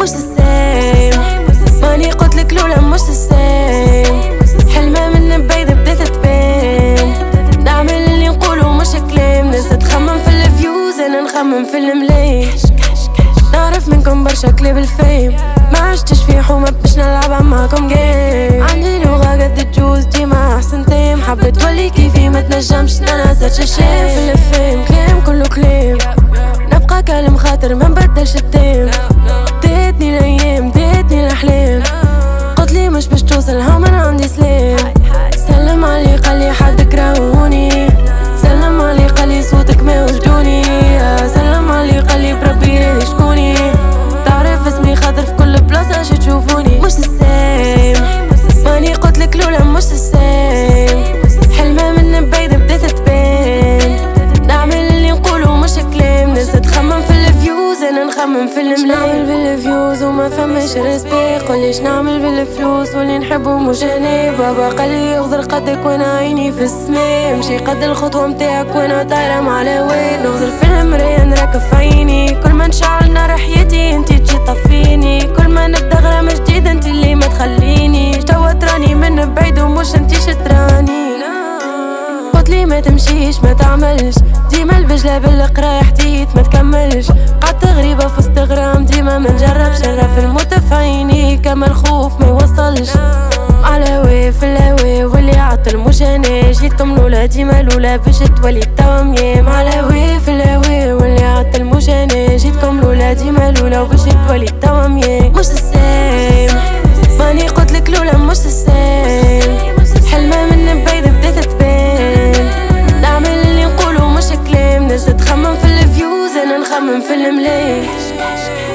مش السيم. ماني قلتلك لولا مش السيم. حلمة من بعيد بديت تبين. نعمل اللي نقولو مش كلام. ناس تخمم في الفيوز انا نخمم في الملاي. نعرف منكم برشا كلاب الفيم. ما عشتش في حومة باش نلعب معاكم جيم. عندي لغة قد الجوز ديما احسن تيم. حبيت تولي كيفي ما تنجمش تنساش الشيم. في الفيم كلام كله كلام. نبقى كلام خاطر ما نبدلش التيم. ديتني الايام ديتني الاحلام. قلتلي مش باش توصلها من عندي سلام. سلم علي قالي حدك راهوني. سلم علي قالي صوتك ما وجدوني. سلم علي قالي بربي هذي شكوني. تعرف اسمي خاطر في كل بلاصة شي تشوفوني. مش السيم. ماني قلتلك لولا مش السيم. حلمة من بعيد بديت تبين. نعمل اللي نقولو مش كلام. ناس تخمم في الفيوز انا نخمم في الملاي. نعمل بالفيوز وما فماش ريسبي. قوليش نعمل بالفلوس واللي نحبو مش هني. بابا قالي اغزر قدك وانا عيني في السما. مشي قد الخطوة متاعك وانا طايرة مع الهوا. نغزر في المرايا نراكب في عيني. كل ما نشعل نار حياتي انتي تجي طفيني. كل ما نبدا غرامة جديدة انتي اللي ما تخليني. توا تراني من بعيد ومش انتي شتراني. قلتلي ما تمشيش ما تعملش. ديما البجلة بالقراية حديت ما تكملش. قعدت غريبة في استغرام ديما ما نجربش. نرى في الموت في عيني كما الخوف ما يوصلش. على الهوا في الهوا واللي عطل مش انا. جيتكم لولا ديما لولا باش تولي توا ميام. على الهوا في الهوا واللي عطل مش انا. جيتكم لولا ديما لولا باش تولي توا ميام. مش السيم. ماني قلتلك لولا مش السيم. حلمة من بعيد بديت تبين. نعمل اللي نقولو مش كلام. ناس تخمم في الفيوز انا نخمم في الملاي.